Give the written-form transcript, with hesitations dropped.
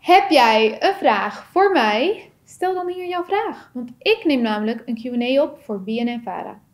Heb jij een vraag voor mij? Stel dan hier jouw vraag, want ik neem namelijk een Q&A op voor BNNVARA.